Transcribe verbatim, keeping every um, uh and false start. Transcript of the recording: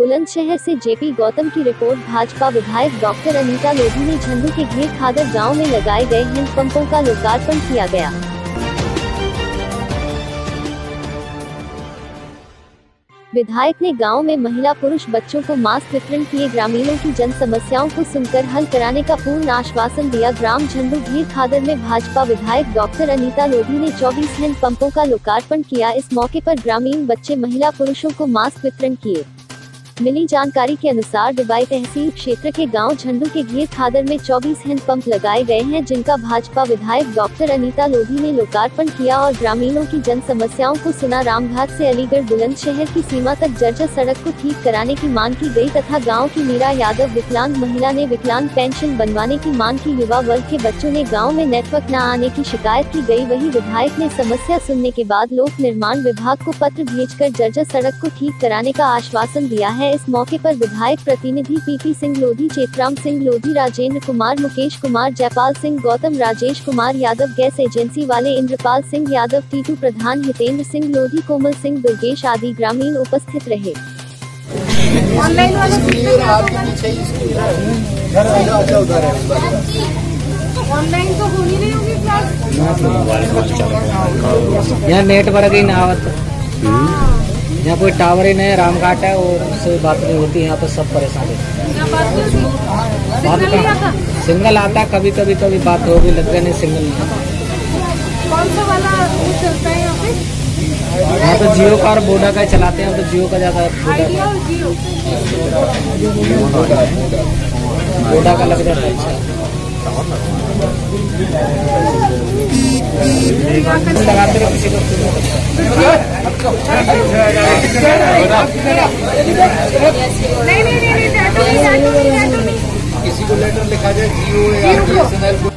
बुलंदशहर से जेपी गौतम की रिपोर्ट। भाजपा विधायक डॉक्टर अनीता लोधी ने झंडू के घेर खादर गांव में लगाए गए हैंडपंपों का लोकार्पण किया गया। विधायक ने गांव में महिला पुरुष बच्चों को मास्क वितरण किए। ग्रामीणों की जन समस्याओं को सुनकर हल कराने का पूर्ण आश्वासन दिया। ग्राम झंडू घेर खादर में भाजपा विधायक डॉक्टर अनीता लोधी ने चौबीस हैंड पंपों का लोकार्पण किया। इस मौके पर ग्रामीण बच्चे महिला पुरुषों को मास्क वितरण किए। मिली जानकारी के अनुसार दुबई तहसील क्षेत्र के गांव झंडू के घेर खादर में चौबीस हैंड पंप लगाए गए हैं, जिनका भाजपा विधायक डॉक्टर अनीता लोधी ने लोकार्पण किया और ग्रामीणों की जन समस्याओं को सुना। रामघाट से अलीगढ़ बुलंदशहर की सीमा तक जर्जर सड़क को ठीक कराने की मांग की गई तथा गाँव की मीरा यादव विकलांग महिला ने विकलांग पेंशन बनवाने की मांग की। युवा वर्ग के बच्चों ने गाँव में नेटवर्क न आने की शिकायत की गई। वही विधायक ने समस्या सुनने के बाद लोक निर्माण विभाग को पत्र भेजकर जर्जर सड़क को ठीक कराने का आश्वासन दिया है। इस मौके पर विधायक प्रतिनिधि PP Singh Lodhi, Chetram Singh Lodhi, Rajendra Kumar, Mukesh Kumar, Jaipal Singh Gautam, Rajesh Kumar Yadav, gas agency वाले इंद्रपाल सिंह यादव, टीटू प्रधान, हितेंद्र सिंह लोधी, कोमल सिंह, दुर्गेश आदि ग्रामीण उपस्थित रहे। ऑनलाइन वाला ऑनलाइन तो होनी नहीं होगी क्लास, यहाँ नेटवर्क ही ना आवत, यहाँ कोई टावर ही नहीं, रामघाट है और उससे बात नहीं होती। यहाँ पर सब परेशान है। बात कहाँ सिंगल आता है, कभी कभी कभी बात होगी, लगता नहीं सिंगल नहीं। कौन सा वाला चलता है यहाँ पे? यहाँ तो जियो का और वोडा का चलाते हैं, तो जियो का ज्यादा, वोडा का लग जाता है। अच्छा लगाते रहो किसी को। नहीं नहीं नहीं, किसी को लेटर लिखा जाए जियो या